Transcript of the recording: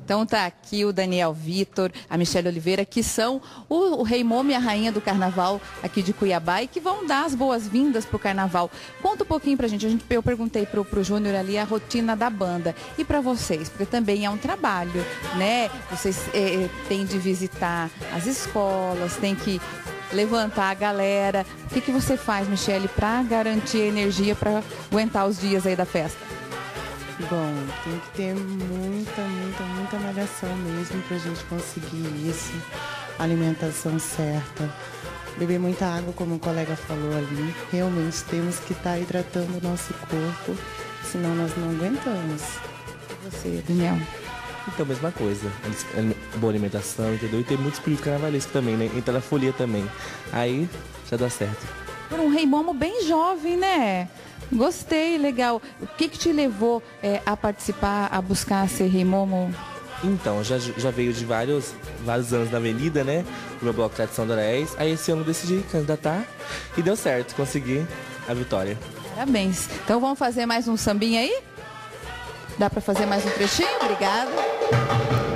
Então tá aqui o Daniel Vitor, a Michele Oliveira, que são o Rei Momo e a Rainha do Carnaval aqui de Cuiabá e que vão dar as boas-vindas pro Carnaval. Conta um pouquinho pra gente. Eu perguntei pro Júnior ali a rotina da banda. E pra vocês? Porque também é um trabalho, né? Vocês têm de visitar as escolas, tem que levantar a galera. O que você faz, Michele, pra garantir energia pra aguentar os dias aí da festa? Bom, tem que ter muita malhação mesmo pra gente conseguir isso. Alimentação certa. Beber muita água, como o colega falou ali. Realmente temos que estar hidratando o nosso corpo, senão nós não aguentamos. E você, Daniel? Então, mesma coisa. Boa alimentação, entendeu? E tem muito espírito carnavalesco também, né? Entra na folia também. Aí já dá certo. Por um Rei Momo bem jovem, né? Gostei, legal. O que te levou a participar, a buscar ser Rei Momo? Então, já veio de vários anos na avenida, né? O meu bloco Tradição Doraés. Aí esse ano eu decidi candidatar e deu certo, consegui a vitória. Parabéns. Então vamos fazer mais um sambinha aí? Dá pra fazer mais um trechinho? Obrigada.